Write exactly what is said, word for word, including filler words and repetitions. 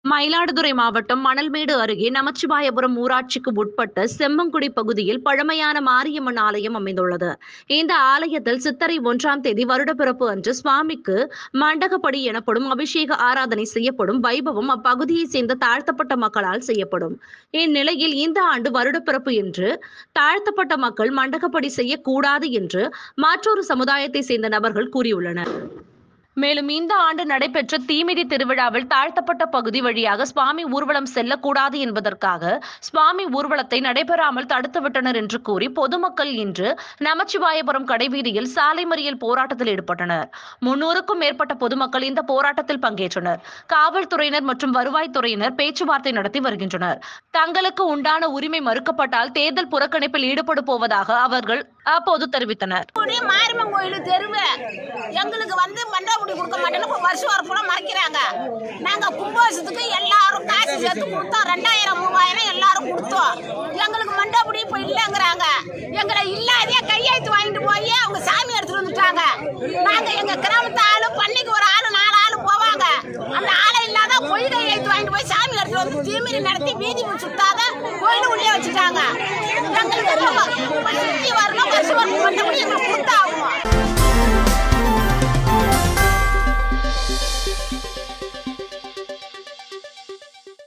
மயிலாடுதுறை மாவட்டம் மணல்மேடு அருகே நமச்சிவாயபுரம் ஊராட்சிக்கு உட்பட்ட செம்மங்குடி பகுதியில் பழமையான மாரியம்மன் ஆலயம் அமைந்துள்ளது. இந்த ஆலயத்தில் சித்திரை ஒன்றாம் தேதி வருடப்பிறப்பு அன்று சுவாமிக்கு மண்டகப்படி எனப்படும் அபிஷேக ஆராதனை செய்யப்படும் வைபவம் அப்பகுதியை சேர்ந்த தாழ்த்தப்பட்ட மக்களால் செய்யப்படும். இந்நிலையில் இந்த ஆண்டு வருடப்பிறப்பு என்று தாழ்த்தப்பட்ட மக்கள் மண்டகப்படி செய்யக்கூடாது என்று மற்றொரு சமுதாயத்தை சேர்ந்த நபர்கள் கூறியுள்ளனர். மேலும் இந்த ஆண்டு நடைபெற்ற தீமிதி திருவிழாவில் தாழ்த்தப்பட்ட பகுதி வழியாக சுவாமி ஊர்வலம் செல்லக்கூடாது என்பதற்காக சுவாமி ஊர்வலத்தை நடைபெறாமல் தடுத்துவிட்டனர் என்று கூறி பொதுமக்கள் இன்று நமச்சிவாயபுரம் கடைவீதியில் சாலை மறியல் போராட்டத்தில் ஈடுபட்டனர். முன்னூறுக்கும் மேற்பட்ட பொதுமக்கள் இந்த போராட்டத்தில் பங்கேற்றனர். காவல்துறையினர் மற்றும் வருவாய்த்துறையினர் பேச்சுவார்த்தை நடத்தி வருகின்றனர். தங்களுக்கு உண்டான உரிமை மறுக்கப்பட்டால் தேர்தல் புறக்கணிப்பில் ஈடுபட போவதாக அவர்கள் அப்போது தெரிவித்தனர். எங்களுக்கு வந்து மண்டபடி கொடுக்க மாட்டேன்னு வருஷம் வரப்போலாம் மறைக்கிறாங்க. நாங்க கும்பாசத்துக்கு எல்லாரும் காசு சேர்த்து கொடுத்தோம். ரெண்டாயிரம் மூவாயிரம் எல்லாரும் கொடுத்தோம். எங்களுக்கு மண்டபடி இப்ப இல்லைங்கிறாங்க. எங்களை இல்லாதே கையெழுத்து வாங்கிட்டு போய் அவங்க சாமி எடுத்துட்டு வந்துட்டாங்க. நாங்க எங்க கிராமத்து ஆளு பண்ணைக்கு ஒரு ஆளு நாலு ஆளு போவாங்க. அந்த ஆளை இல்லாத பொய் கையெழுத்து வாங்கிட்டு போய் சாமி எடுத்துட்டு வந்து தீமிரி நடத்தி வீதி சுத்தாத கோயில் உள்ளே வச்சுட்டாங்க. எங்களுக்கு சுத்தி வரணும் வருஷம் மண்டபடி